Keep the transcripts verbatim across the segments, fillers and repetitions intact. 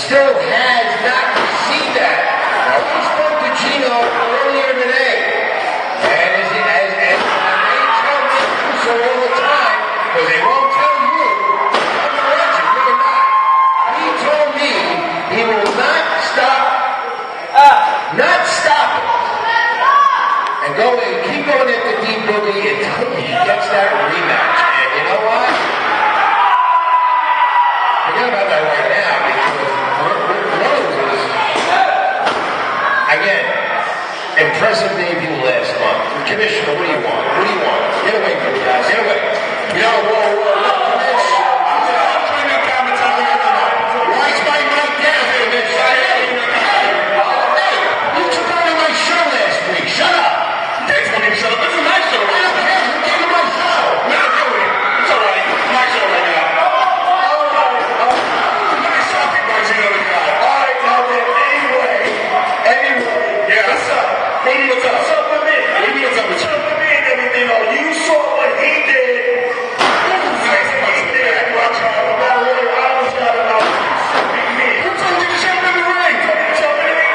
still has not received that. Now, we spoke to Geno earlier today, and as, as, as they tell me so all the time, because they won't tell you, I'm watching, you're not. He told me he will not stop, uh, not stop it, and go and keep going at the deep boogie until he gets that rematch. And you know what? Forget about that right now, because Rose is, again, impressive debut last month. Commissioner, what do you want? What do you want? Get away from me, guys. Get away. You know, whoa, whoa, whoa. Why is my mic down here, Mitch? Hey, you took over my show last week. Shut up. You can't tell me to shut up. This is my show. I don't care. You came to my show. No, do it. It's all right. It's my show right now. Maybe what's up? What's up with me? Maybe what's up with you? What's up with me and everything? Oh, you saw what he did. Nice punch in the back. Watch out. Not really. I was got about me. Who told you to jump in the ring? Jump in the ring.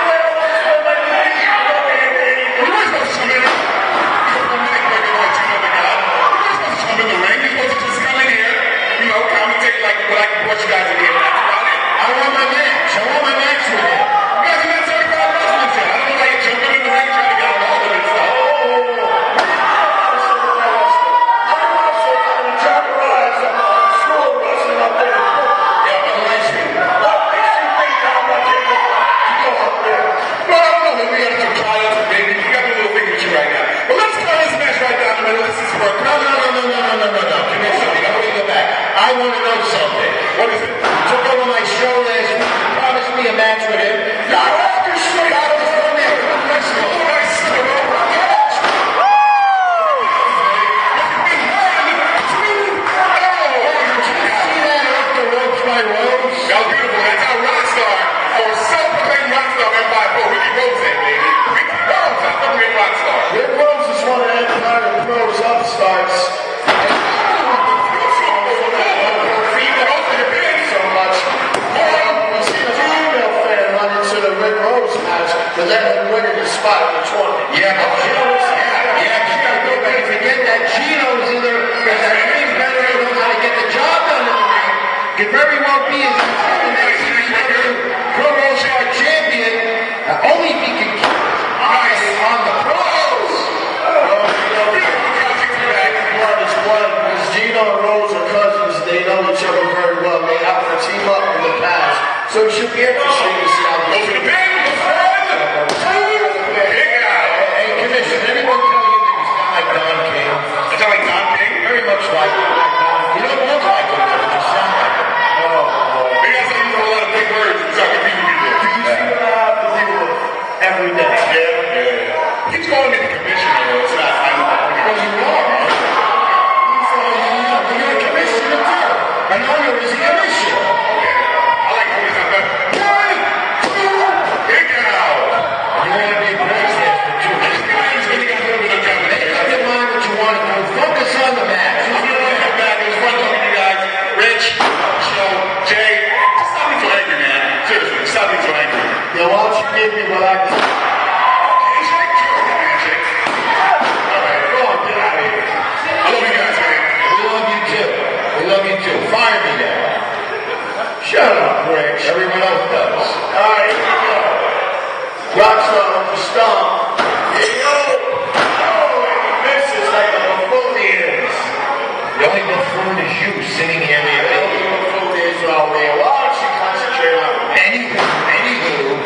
You were supposed to jump in the ring. You're supposed to jump in the ring. You're supposed to just come in here, you know, commentate like what I brought you guys in here. That's about it. I want my match. I want my match with him. You guys are not thirty-five wrestlers in. I don't know why you're jumping in the ring trying to get all of it stuff. I want to know something. What is it? You took over my show last week. You promised me a match with him. Now, after straight out of the phone there. Let's go. Nice. See that off the ropes by Rose? That was beautiful. That's how Rockstar, or self-proclaimed Rockstar, went by Bo. Ricky Rose, baby. Ricky Rose, that's the great Rockstar. Rick Rose is one of Empire and Pro's upstarts. To let him win in the spot in the tournament. Yeah, but Geno's, yeah, yeah, you gotta go back and forget that Geno's either, because that ring better knows how to get the job done in the ring. Could very well be his next E P W Pro Rockstar champion, uh, only if he can keep an eye on the pros. Well, you know, blood is blood, because Geno and Rose are cousins. They know each other very well. They have to team up in the past. So it should be interesting to see how they go to the band. Much like, you don't look like him, but you sound like him. Oh, oh. Maybe I say you know a lot of big words and start confusing people. You see what I have to deal with every day. Yeah, yeah, yeah. He's calling me the commissioner, though. It's not, I don't know. Because you are, man. He's calling you, but you're a commissioner, too. I know you're a commissioner. Okay. I like how he's not better. One, two, big out. You want to be a president, but you just got a little bit of time. Make up your mind what you want to do. Focus on the match. Rich, Joe, Jay, just stop me so angry, man. Seriously, stop me so angry. Yo, why don't you give me what I can? Handshake? Sure, handshake. Alright, go on, get out of here. I love you guys, man. We love you too. We love you too. Fire me now. Shut up, Rich. Everyone else does. Alright, here we go. Rockstar on the stomp. Here you go. Oh, and he misses like a buffoon is. The only buffoon is you sitting here. The only buffoon is all there. Why don't you concentrate on anywho, anywho?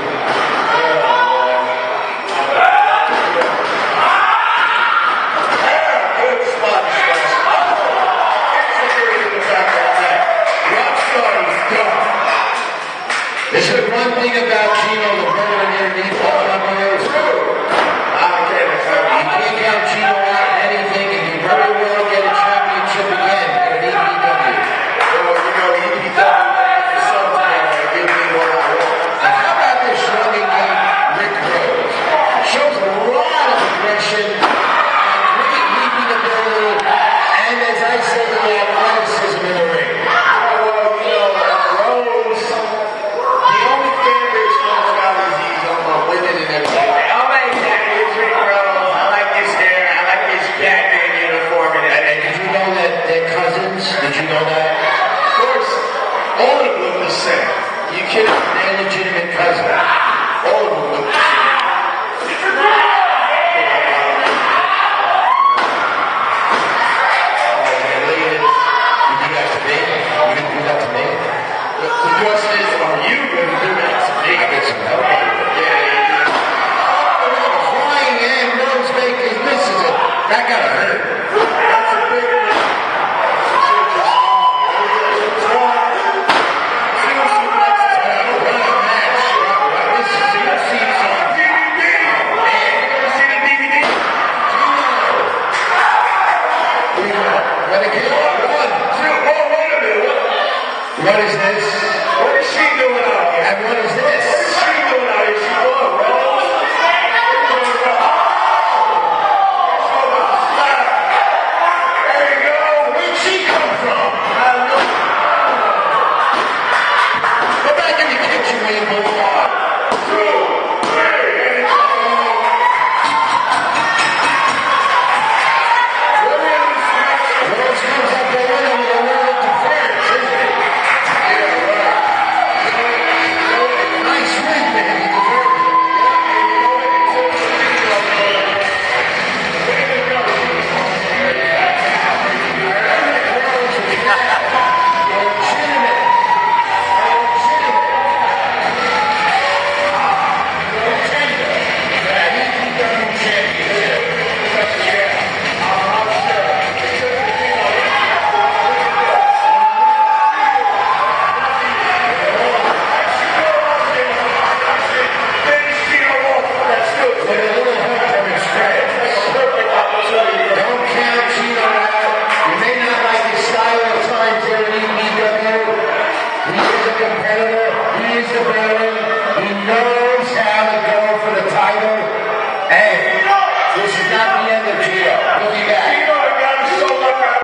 Good spot, executed in the back of that. Rockstar is done. This is one thing about Geno, the brother underneath all of those. I can't count. You can't count Geno out anything, and you very well get a championship again at an E P W. Well, you know, E P W is something that give me what I want. And how about this young again, Rick Rose? Shows a lot of aggression, great leaping ability, and as I said, the athleticism in the ring. Well, you know, Rose. All of them look the same. You kidding? They're legitimate cousin. All of them look the same. The question is, are you going to do that to me? I get some help out of it. Yeah, yeah, yeah. Oh, flying and nose makers. This is it. That gotta hurt. That's a big thing. What is this? What is she doing out here? And what is this? What is she doing out here? She going Rose? There you go. Where'd she come from? I don't know. Go back in the kitchen where you belong. Two, three, and it's Rose comes up the window with a world of defense, isn't it? Nice win, man. You deserve it. Don't count Geno out. You may not like his style at times there at e p w. He is a competitor. He is the veteran. He knows